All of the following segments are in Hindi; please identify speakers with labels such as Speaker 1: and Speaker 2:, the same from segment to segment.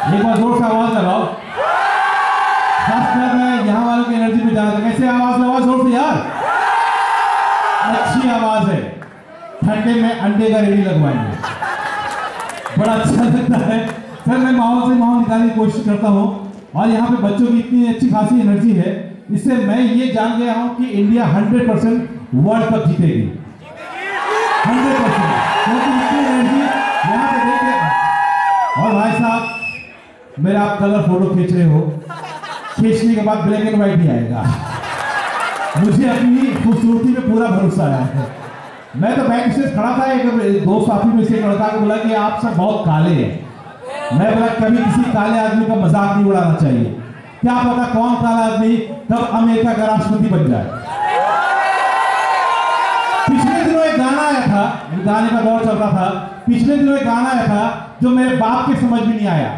Speaker 1: एक बार जोर से आवाज लगाओ। खासकर मैं यहाँ वालों की एनर्जी में जाना। कैसे आवाज लगाओ जोर से यार। अच्छी आवाज है। ठंडे में अंडे का रेडी लगवाएंगे, बड़ा अच्छा लगता है सर। मैं माहौल से माहौल निकालने की कोशिश करता हूँ और यहाँ पे बच्चों की इतनी अच्छी खासी एनर्जी है, इससे मैं ये जान गया हूँ कि इंडिया 100% वर्ल्ड कप जीतेगी। 100%। क्योंकि इतनी एनर्जी यहाँ पे देखिए। और भाई साहब मेरा आप कलर फोटो खींच रहे हो, खींचने के बाद ब्लैक एंड व्हाइट ही आएगा। मुझे अपनी खूबसूरती पे पूरा भरोसा है। मैं तो बैक स्टेज खड़ा था, एक दो साथी में से एक लड़का को बोला कि आप सब बहुत काले हैं। मैं बोला कभी किसी काले आदमी का मजाक नहीं उड़ाना चाहिए। क्या पता कौन काला आदमी कब अमेरिका का राष्ट्रपति बन जाए। पिछले दिनों एक गाना आया था, गाने का दौर चल रहा था। पिछले दिनों एक गाना आया था जो मेरे बाप के समझ में नहीं आया।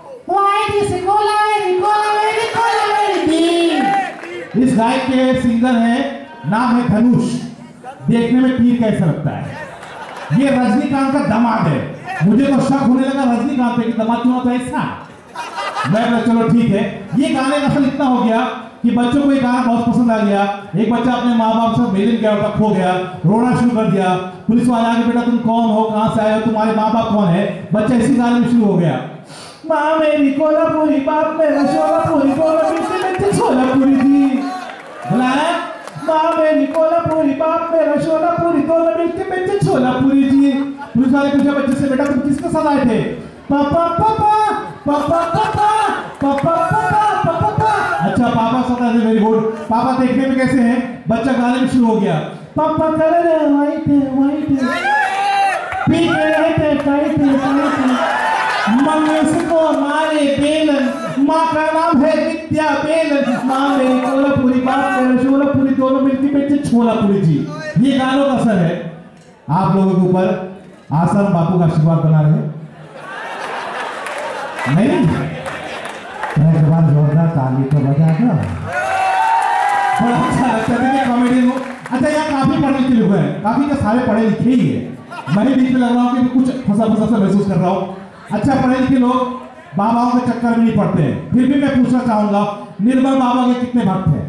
Speaker 1: इस गायक के सिंगर है, नाम है धनुष। देखने में तीर कैसा लगता है। ये रजनीकांत का दामाद है। मुझे तो शक होने लगा रजनीकांत पे कि दामाद क्यों होता है ऐसा। मैं बोला चलो ठीक है। ये गाने का असर इतना हो गया कि बच्चों को ये गाना बहुत पसंद आ गया। एक बच्चा अपने माँ बाप से मिलने गया था, खो गया, रोना शुरू कर दिया। पुलिस वाले आके बेटा तुम कौन हो, कहाँ से आए हो, तुम्हारे माँ बाप कौन है। बच्चा इसी गाने में शुरू हो गया। माँ मेरी कोल्हापुरी, बाप मेरा सोलापुरी, सोलापुरी जी। बोला माँ मेरी कोल्हापुरी, बाप मेरा सोलापुरी, दोनों मिलके बेचे छोलापुरी जी। पुलिस वाले पूछा बच्चे से बेटा तुम किसके साथ आए थे। पापा पापा पापा पापा पापा पापा पापा। अच्छा पापा साथ आए थे, वेरी गुड। पापा देखने में कैसे हैं। बच्चा गाने में शुरू हो गया। पापा कर रहे वाइट वाइट, पी के रहते टाइट टाइट, मंगेश को मारे बेलन, माँ का नाम है विद्या बेलन। माँ मेरी कोल्हापुरी, बाप मेरा सोलापुरी, दोनों मिलके बेचे छोलापुरी जी। ये गानों का असर है आप लोगों के ऊपर। आसाराम बापू का आशीर्वाद बना रहे नहीं। एक बार जोरदार ताली तो बजा दो। बड़ा अच्छा लगता है कॉमेडी को। अच्छा यहाँ काफी पढ़े लिखे लोग हैं, काफी के सारे पढ़े लिखे ही है। मैं भी बीच में लग रहा हूँ कि कुछ फंसा फंसा सा महसूस कर रहा हूँ। अच्छा पढ़े लिखे लोग बाबाओं के चक्कर में नहीं पड़ते हैं। फिर भी मैं पूछना चाहूंगा निर्मल बाबा के कितने भक्त हैं।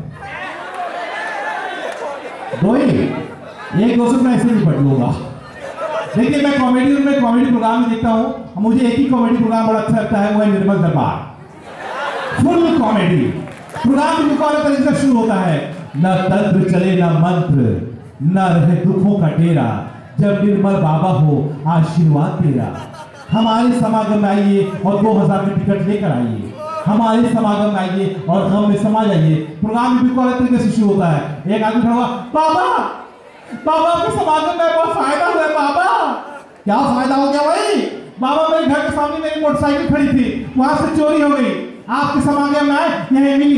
Speaker 1: दो ही, एक दो से मैं ऐसे नहीं पढ़ लूंगा। देखिए मैं कॉमेडी में कॉमेडी प्रोग्राम में देखता हूँ, मुझे एक ही कॉमेडी प्रोग्राम बड़ा अच्छा लगता है, वो है निर्मल दरबार। फुल कॉमेडी प्रोग्राम तरीके से शुरू होता है। न तंत्र चले न मंत्र, न रहे दुखों का डेरा, जब निर्मल बाबा हो आशीर्वाद तेरा। हमारे समागम में आइए और 2000 की टिकट लेकर आइए। हमारे समागम में आइए और हम में समा जाइए। प्रोग्राम बिल्कुल अलग तरीके से शुरू होता है। एक आदमी खड़ा हुआ, बाबा बाबा के समागम में बहुत फायदा हुआ। बाबा क्या फायदा हो गया भाई। बाबा मेरे घर के सामने मेरी मोटरसाइकिल खड़ी थी, वहां से चोरी हो गई, आपके समागम में आए यहीं मिली।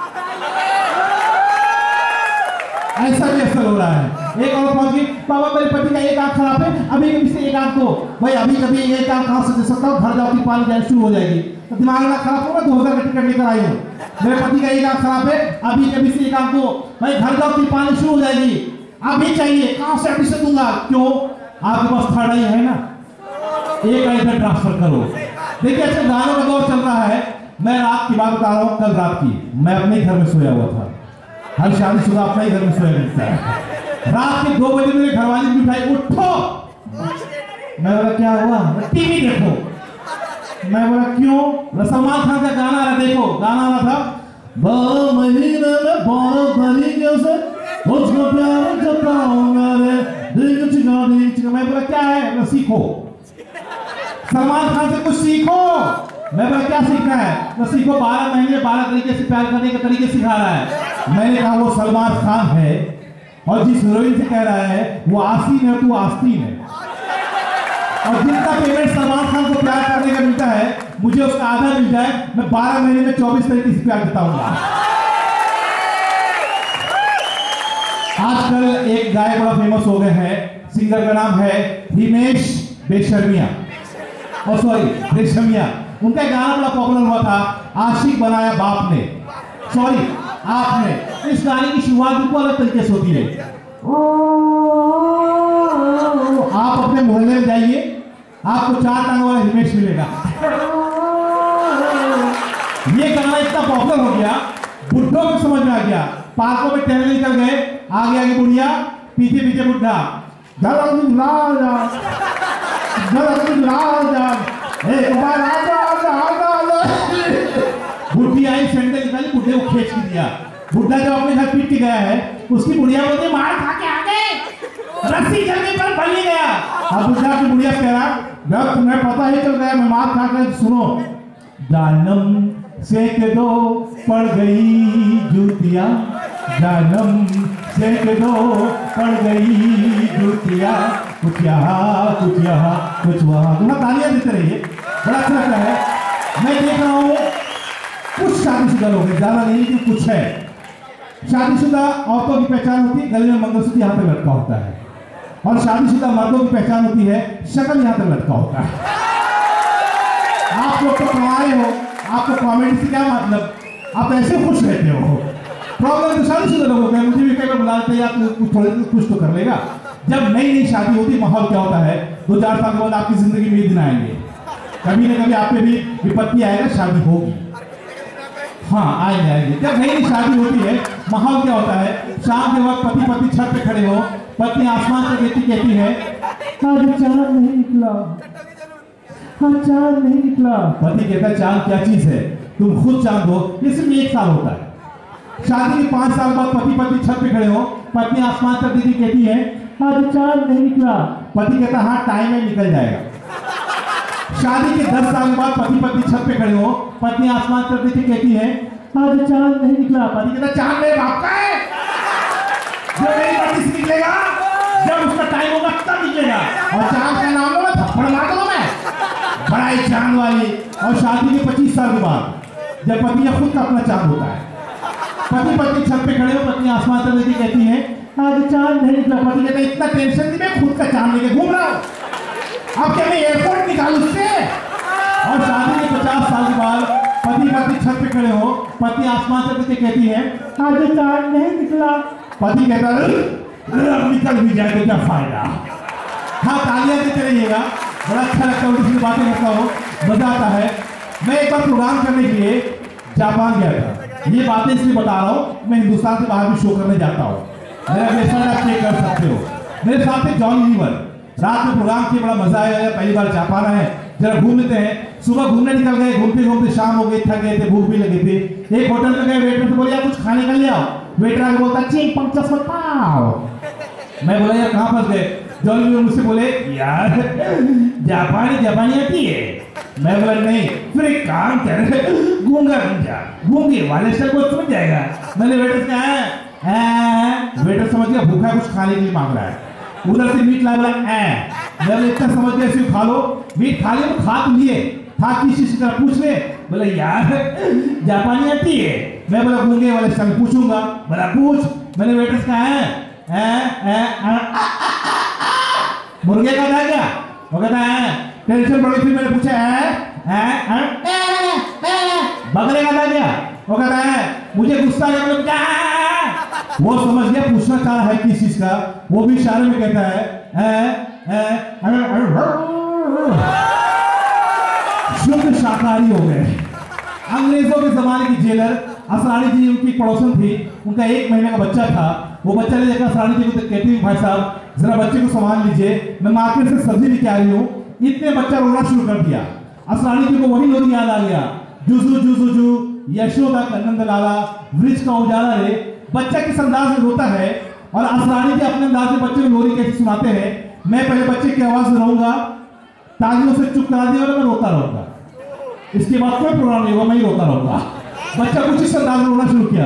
Speaker 1: ऐसा भी असर हो रहा है। एक और पहुंच गई, बाबा मेरे पति का एक आंख खराब है, अभी कभी से एक आंख को भाई अभी कभी एक आंख कहां से दे सकता हूँ, घर जाओ कि पानी जाए शुरू हो जाएगी। तो दिमाग ना खराब होगा, 2000 का टिकट लेकर आई हूँ। मेरे पति का एक आंख खराब है, अभी कभी से एक आंख को भाई घर जाओ कि पानी शुरू हो जाएगी, अभी चाहिए, कहां से अभी से दूंगा। क्यों, आपके पास थर्ड आई है ना, एक आई इधर ट्रांसफर करो। देखिए अच्छा गानों का दौर चल रहा है। मैं रात की बात बता रहा हूँ, कल रात की। मैं अपने घर में सोया हुआ था। हर शादीशुदा अपने ही घर में सोया करता है। रात के 2 बजे मेरे घरवाली ने उठाई, उठो। मैं बोला क्या हुआ, टीवी देखो। मैं बोला क्यों, सलमान खान का गाना आ रहा, देखो गाना आ रहा था, महीने में बहुत तरीके से उसको प्यार जताऊंगा रे, दिल चिका दिल चिका। मैं बोला क्या है, मैं सीखो सलमान खान से कुछ सीखो। मैं बोला क्या सीखना है, तो सीखो 12 महीने 12 तरीके से प्यार करने के तरीके सिखा रहा है। मैंने कहा वो सलमान खान है और जिस हीरोइन से कह रहा है वो आस्तीन है, तू आस्तीन है। और जितना पेमेंट सलमान खान को प्यार करने का मिलता है, मुझे उसका आधा मिल जाए, मैं 12 महीने में 24 तरीके से प्यार बताऊंगा। आजकल एक गायक बड़ा फेमस हो गए हैं, सिंगर का नाम है हिमेश रेशमिया, रेशमिया। उनका गाना बड़ा पॉपुलर हुआ था, आशिक बनाया बाप ने, सॉरी आपने। इस गाने की शुरुआत बिल्कुल अलग तरीके से होती है। आप अपने मोहल्ले में जाइए, आपको 4 टांगों वाला हिमेश मिलेगा। लोग समझ में आ गया। पार्कों में टहलने निकल गए, आगे आगे बुढ़िया, पीछे पीछे बुढ़ा। बुढ़ी आई, सैंडल निकाली, बुढ़े को खींच के दिया। बुढ़ा जब अपने घर पीट के गया है, उसकी बुढ़िया बोलती मार खा के आ गए, रस्सी जलने पर बली गया। अब बुढ़ा की बुढ़िया कह रहा, जब तुम्हें पता ही चल गया मैं मार खा कर, सुनो जानम सेक दो पड़ गई जूतियां, जानम सेक दो पड़ गई जूतियां, कुछ यहाँ कुछ यहाँ कुछ वहाँ। तुम्हारा तालियां देते रहिए, बड़ा अच्छा लगता है। मैं देख रहा हूँ कुछ शादीशुदा लोग हैं, ज्यादा नहीं कि कुछ है। शादीशुदा औरतों की पहचान होती है गले में मंगलसूत्र यहाँ तक लटका होता है, और शादीशुदा मर्दों की पहचान होती है शक्ल यहाँ तक लटका होता है। आप लोग तो कमाए हो, आपको कॉमेडी से क्या मतलब, आप ऐसे खुश रहते हो। प्रॉब्लम तो शादीशुदा लोगों का, मुझे भी कई बार बुलाते हैं, आप थोड़े कुछ तो कर लेगा। जब नई नई शादी होती है माहौल क्या होता है, 2-4 साल के बाद आपकी जिंदगी में ये दिन आएंगे, कभी ना कभी आप पे भी विपत्ति आएगा, शादी होगी। हाँ आएंगे। जब नई नई शादी होती है माहौल क्या होता है, शाम के वक्त पति पत्नी छत पे खड़े हो, पत्नी आसमान पर देखती कहती है आज चांद नहीं निकला, हाँ चांद नहीं निकला। पति कहता है चांद क्या चीज है, तुम खुद चांद हो, ये सिर्फ 1 साल होता है। शादी के 5 साल बाद पति पत्नी छत पे खड़े हो, पत्नी आसमान पर देखती कहती है आज चांद नहीं निकला। पति कहता हाँ टाइम है निकल जाएगा। शादी के 10 साल के बाद पति पत्नी छत पे खड़े हो, पत्नी आसमान पर देखती कहती है आज चांद नहीं निकला। पति कहता चांद मेरे बाप का है, जो मेरी पत्नी से निकलेगा जब उसका टाइम होगा तब निकलेगा, और चांद का नाम लो मैं थप्पड़ मार दूंगा मैं, बड़ा ही चांद वाली। और शादी के 25 साल के बाद जब पति या खुद का अपना चांद होता है, पति पत्नी छत पे खड़े हो, पत्नी आसमान पर देखती कहती है आज चांद नहीं निकला। पति कहता इतना टेंशन नहीं, मैं खुद का चांद लेके घूम रहा हूँ, अब क्या मैं एयरपोर्ट निकालूं उससे। और शादी के 50 साल के बाद पति पत्नी छत पे खड़े हो, पत्नी आसमान से देखते कहती है आज चांद नहीं निकला। पति कहता अब निकल भी जाए तो क्या फायदा। हाँ तालियां देते रहिएगा, बड़ा अच्छा लगता है, उनकी बातें करता हूँ, मजा आता है। मैं एक बार प्रोग्राम करने के लिए जापान गया था, ये बातें इसलिए बता रहा हूँ, मैं हिंदुस्तान से बाहर भी शो करने जाता हूँ, मेरा वेबसाइट आप चेक कर सकते हो। मेरे साथ है जॉन लीवर, रात में प्रोग्राम किया, बड़ा मजा आया, पहली बार जापान है, जरा घूम लेते हैं। सुबह घूमने निकल गए, घूमते घूमते शाम हो गई, थक गए थे, भूख भी लगी थी। एक होटल में गए, वेटर से बोले यार कुछ खाने का ले आओ। वेटर आके बोलता चिंग पंचस मत पाओ। मैं बोला यार कहाँ फंस गए। जॉन लीवर मुझसे बोले यार जापानी आती है। मैं बोला नहीं, फिर एक काम कर गूंगा बन जा, गूंगे वाले से को समझ जाएगा। मैंने वेटर से कहा, वेटर समझ गया भूखा कुछ खाने के लिए मांग रहा है, उधर से मीट ला बोला मैं इतना समझ गया सिर्फ खा लो, मीट खा लिया तो खा तो लिए, था किसी से तरह पूछ ले। बोला यार जापानी आती है। मैं बोला गूंगे वाले से पूछूंगा। बोला पूछ। मैंने वेटर से कहा मुर्गे का था क्या, वो कहता है टेंशन बढ़ी थी, मैंने पूछा बकरे का था क्या, वो कहता है मुझे गुस्सा है, मतलब क्या वो समझ गया पूछना चाह रहा है किस चीज का, वो भी इशारे में कहता है शुद्ध शाकाहारी हो गए। अंग्रेजों के जमाने की जेलर असरानी जी उनकी पड़ोसन थी, उनका 1 महीने का बच्चा था। वो बच्चा ने देखा असरानी जी को, कहती भाई साहब जरा बच्चे को संभाल लीजिए, मैं मार्केट से सब्जी लेके आ रही हूँ। इतने बच्चा रोना शुरू कर दिया। असरानी जी को वही लोरी याद आ गया, जुजू जुजू जू यशोदा का नंद लाला वृक्ष का उजाला रे। बच्चा किस अंदाज में रोता है, और असरानी जी अपने अंदाज में बच्चे को लोरी कैसे सुनाते हैं। मैं पहले बच्चे की आवाज में रहूंगा, तालियों से चुप करा दिया और मैं रोता रहूंगा। इसके बाद कोई प्रोग्राम नहीं होगा, मैं ही रोता रहूंगा। बच्चा कुछ इस अंदाज में रोना शुरू किया।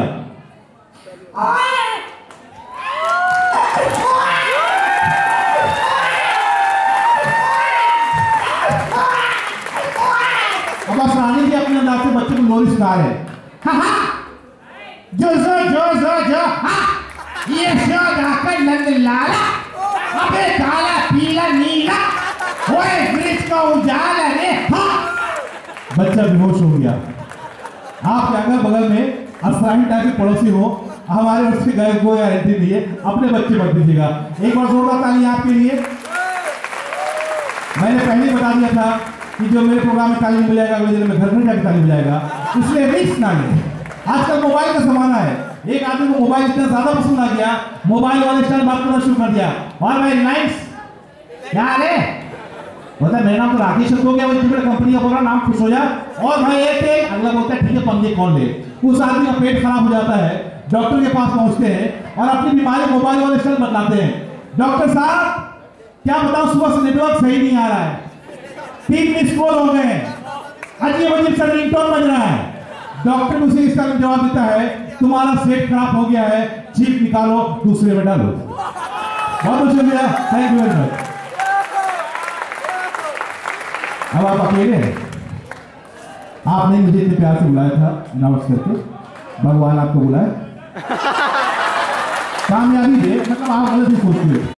Speaker 1: अब असरानी जी अपने अंदाज से बच्चे को लोरी सुना रहे। हाँ हाँ जो ये का नंद लाला, अबे काला पीला नीला, ओए वृक्ष का उजाला रे। हाँ बच्चा बेहोश हो गया। आप अगल बगल में असरानी टाइप के पड़ोसी हो, हमारे उसके गए कोई गारंटी नहीं है, अपने बच्चे मत दीजिएगा। एक बार जोरदार ताली आपके लिए। मैंने पहले ही बता दिया था कि जो मेरे प्रोग्राम में ताली मिल जाएगा, अगले दिन में घर में जाकर ताली मिल जाएगा, इसलिए रिस्क ना लें। आजकल मोबाइल का जमाना है, एक आदमी को मोबाइल इतना ज्यादा पसंद आ गया, मोबाइल वाले स्टाइल बात करना शुरू कर दिया। और भाई नाइस क्या हाल है, बोलता मेरा नाम तो राकेश हो गया, वही कंपनी का बोल रहा नाम खुश हो जा। और भाई एक अगला बोलता है ठीक है पंगे कौन ले। उस आदमी का पेट खराब हो जाता है, डॉक्टर के पास पहुंचते हैं और अपनी बीमारी मोबाइल वाले स्टाइल बतलाते हैं। डॉक्टर साहब क्या बताऊं, सुबह से नेटवर्क सही नहीं आ रहा है, 3 मिस कॉल हो गए, अजीब अजीब सा रिंगटोन बज रहा है। डॉक्टर उसे इसका जवाब देता है तुम्हारा सेट खराब हो गया है, चिप निकालो दूसरे में डालो। बहुत बहुत शुक्रिया, थैंक यू वेरी मच। अब आप अकेले हैं, आपने मुझे इतने प्यार से बुलाया था अनाउंस करके, भगवान आपको बुलाए, कामयाबी दे, मतलब आप गलत ही सोचते हो।